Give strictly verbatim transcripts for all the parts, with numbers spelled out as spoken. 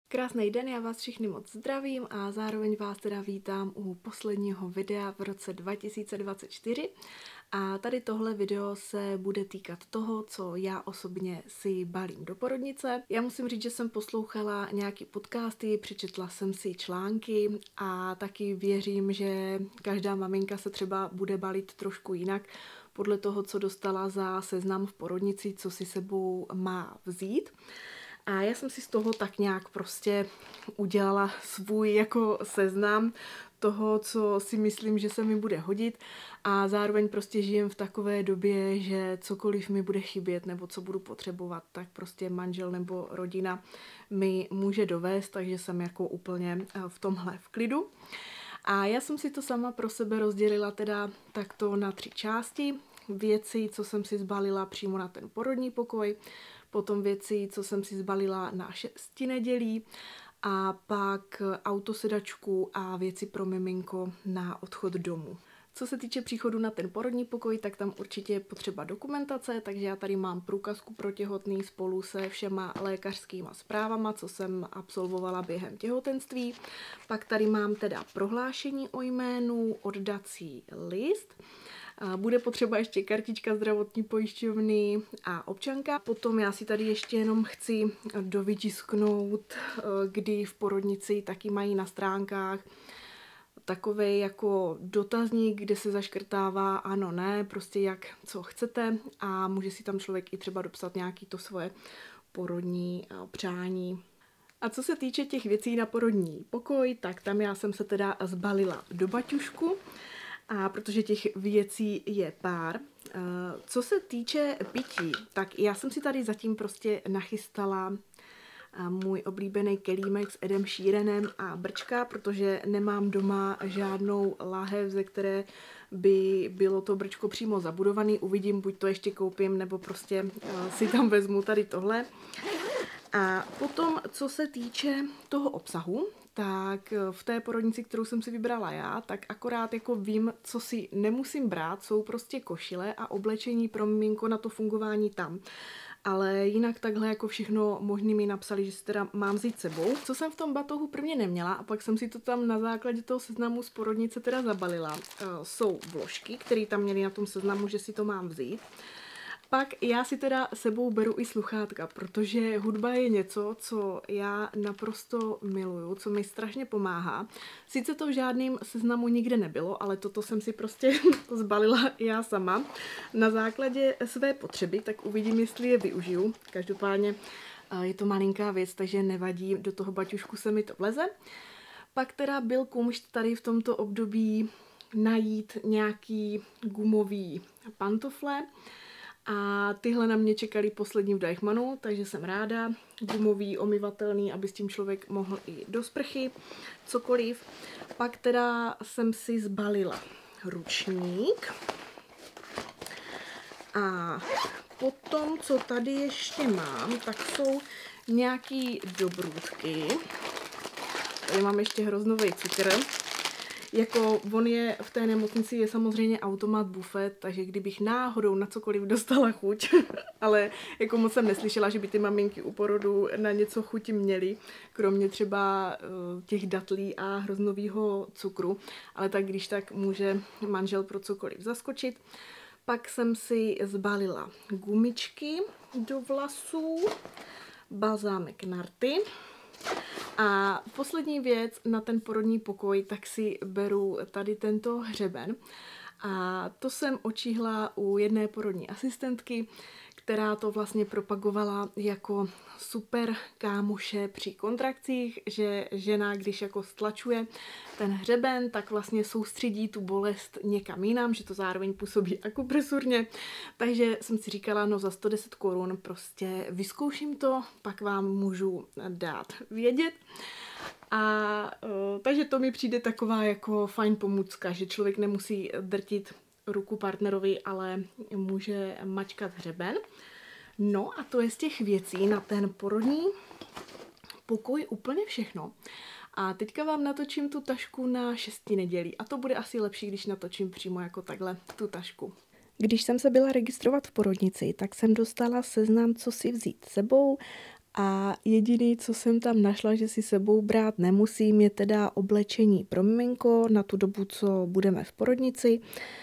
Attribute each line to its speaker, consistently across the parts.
Speaker 1: Krásný den, já vás všichni moc zdravím a zároveň vás teda vítám u posledního videa v roce dva tisíce dvacet čtyři. A tady tohle video se bude týkat toho, co já osobně si balím do porodnice. Já musím říct, že jsem poslouchala nějaký podcasty, přečetla jsem si články a taky věřím, že každá maminka se třeba bude balit trošku jinak podle toho, co dostala za seznam v porodnici, co si sebou má vzít. A já jsem si z toho tak nějak prostě udělala svůj jako seznam toho, co si myslím, že se mi bude hodit, a zároveň prostě žijem v takové době, že cokoliv mi bude chybět nebo co budu potřebovat, tak prostě manžel nebo rodina mi může dovést, takže jsem jako úplně v tomhle v klidu. A já jsem si to sama pro sebe rozdělila teda takto na tři části. Věci, co jsem si zbalila přímo na ten porodní pokoj, potom věci, co jsem si zbalila na šesti nedělí, a pak autosedačku a věci pro miminko na odchod domů. Co se týče příchodu na ten porodní pokoj, tak tam určitě je potřeba dokumentace, takže já tady mám průkazku pro těhotný spolu se všema lékařskýma zprávama, co jsem absolvovala během těhotenství. Pak tady mám teda prohlášení o jménu, oddací list. Bude potřeba ještě kartička zdravotní pojišťovny a občanka. Potom já si tady ještě jenom chci dovytisknout, kdy v porodnici taky mají na stránkách takový jako dotazník, kde se zaškrtává ano, ne, prostě jak, co chcete, a může si tam člověk i třeba dopsat nějaký to svoje porodní přání. A co se týče těch věcí na porodní pokoj, tak tam já jsem se teda zbalila do baťušku, a protože těch věcí je pár. Co se týče pití, tak já jsem si tady zatím prostě nachystala můj oblíbený kelímek s Edem Sheeranem a brčka, protože nemám doma žádnou láhev, ze které by bylo to brčko přímo zabudované. Uvidím, buď to ještě koupím, nebo prostě si tam vezmu tady tohle. A potom, co se týče toho obsahu, tak v té porodnici, kterou jsem si vybrala já, tak akorát jako vím, co si nemusím brát, jsou prostě košile a oblečení pro miminko na to fungování tam. Ale jinak takhle jako všechno možný mi napsali, že si teda mám vzít sebou. Co jsem v tom batohu prvně neměla, a pak jsem si to tam na základě toho seznamu z porodnice teda zabalila, jsou vložky, které tam měly na tom seznamu, že si to mám vzít. Pak já si teda sebou beru i sluchátka, protože hudba je něco, co já naprosto miluju, co mi strašně pomáhá. Sice to v žádném seznamu nikde nebylo, ale toto jsem si prostě zbalila já sama na základě své potřeby, tak uvidím, jestli je využiju. Každopádně je to malinká věc, takže nevadí, do toho baťušku se mi to vleze. Pak teda byl kumšt tady v tomto období najít nějaký gumový pantofle. A tyhle na mě čekaly poslední v Deichmannu, takže jsem ráda. Gumový, omyvatelný, aby s tím člověk mohl i do sprchy, cokoliv. Pak teda jsem si zbalila ručník. A potom, co tady ještě mám, tak jsou nějaký dobrůdky. Tady mám ještě hroznový cukr. Jako on je v té nemocnici, je samozřejmě automat, bufet, takže kdybych náhodou na cokoliv dostala chuť, ale jako moc jsem neslyšela, že by ty maminky u porodu na něco chuť měly, kromě třeba uh, těch datlí a hroznovýho cukru, ale tak když tak může manžel pro cokoliv zaskočit. Pak jsem si zbalila gumičky do vlasů, balzámek Narty. A poslední věc na ten porodní pokoj, tak si beru tady tento hřeben. A to jsem očíhla u jedné porodní asistentky, která to vlastně propagovala jako super kámoše při kontrakcích, že žena, když jako stlačuje ten hřeben, tak vlastně soustředí tu bolest někam jinam, že to zároveň působí akupresurně. Takže jsem si říkala, no za sto deset korun prostě vyzkouším to, pak vám můžu dát vědět. A uh, takže to mi přijde taková jako fajn pomůcka, že člověk nemusí drtit ruku partnerovi, ale může mačkat hřeben. No a to je z těch věcí na ten porodní pokoj úplně všechno. A teďka vám natočím tu tašku na šesti nedělí. A to bude asi lepší, když natočím přímo jako takhle tu tašku. Když jsem se byla registrovat v porodnici, tak jsem dostala seznam, co si vzít sebou A jediný, co jsem tam našla, že si sebou brát nemusím, je teda oblečení pro miminko na tu dobu, co budeme v porodnici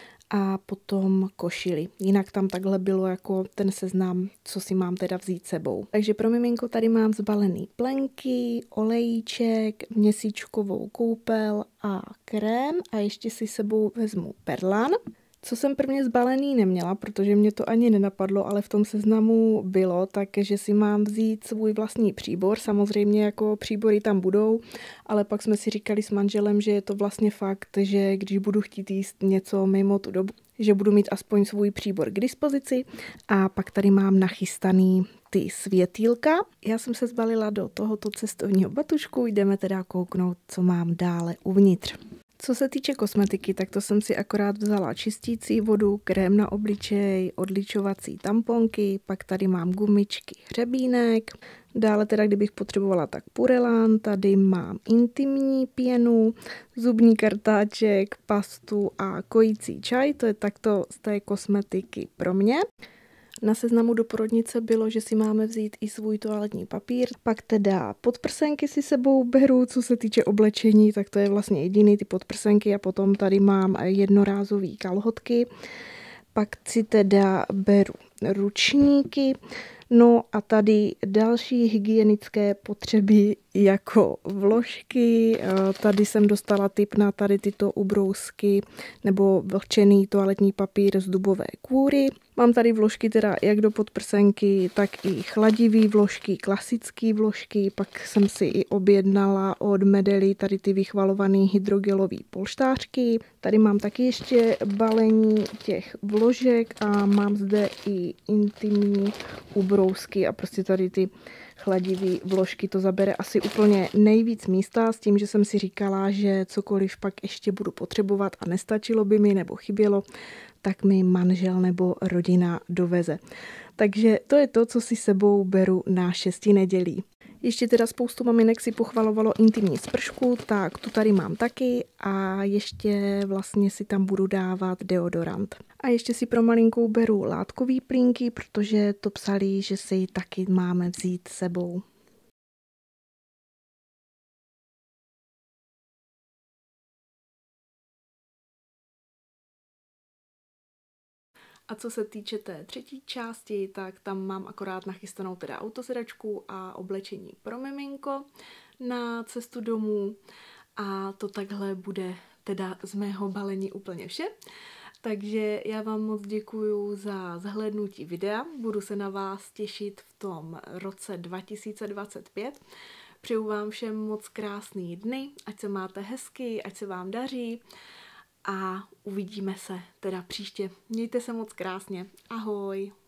Speaker 1: a potom košili. Jinak tam takhle bylo jako ten seznam, co si mám teda vzít sebou. Takže pro miminko tady mám zbalený plenky, olejček, měsíčkovou koupel a krém a ještě si sebou vezmu perlan. Co jsem prvně zbalený neměla, protože mě to ani nenapadlo, ale v tom seznamu bylo, takže si mám vzít svůj vlastní příbor. Samozřejmě jako příbory tam budou, ale pak jsme si říkali s manželem, že je to vlastně fakt, že když budu chtít jíst něco mimo tu dobu, že budu mít aspoň svůj příbor k dispozici. A pak tady mám nachystaný ty světýlka. Já jsem se zbalila do tohoto cestovního batušku, jdeme teda kouknout, co mám dále uvnitř. Co se týče kosmetiky, tak to jsem si akorát vzala čistící vodu, krém na obličej, odličovací tamponky, pak tady mám gumičky, hřebínek, dále teda kdybych potřebovala, tak purelán, tady mám intimní pěnu, zubní kartáček, pastu a kojící čaj, to je takto z té kosmetiky pro mě. Na seznamu do porodnice bylo, že si máme vzít i svůj toaletní papír. Pak teda podprsenky si sebou beru, co se týče oblečení, tak to je vlastně jediný ty podprsenky a potom tady mám jednorázový kalhotky. Pak si teda beru ručníky, no a tady další hygienické potřeby jako vložky, tady jsem dostala tip na tady tyto ubrousky nebo vlhčený toaletní papír z dubové kůry. Mám tady vložky teda jak do podprsenky, tak i chladivý vložky, klasický vložky, pak jsem si i objednala od Medely tady ty vychvalovaný hydrogelový polštářky. Tady mám taky ještě balení těch vložek a mám zde i intimní ubrousky a prostě tady ty chladivý vložky, to zabere asi úplně nejvíc místa s tím, že jsem si říkala, že cokoliv pak ještě budu potřebovat a nestačilo by mi nebo chybělo, tak mi manžel nebo rodina doveze. Takže to je to, co si sebou beru na šesti nedělí. Ještě teda spoustu maminek si pochvalovalo intimní spršku, tak tu tady mám taky a ještě vlastně si tam budu dávat deodorant. A ještě si pro malinkou beru látkový plínky, protože to psali, že si taky máme vzít sebou. A co se týče té třetí části, tak tam mám akorát nachystanou teda autosedačku a oblečení pro miminko na cestu domů a to takhle bude teda z mého balení úplně vše. Takže já vám moc děkuju za zhlédnutí videa, budu se na vás těšit v tom roce dva tisíce dvacet pět. Přeju vám všem moc krásný dny, ať se máte hezky, ať se vám daří. A uvidíme se teda příště. Mějte se moc krásně. Ahoj.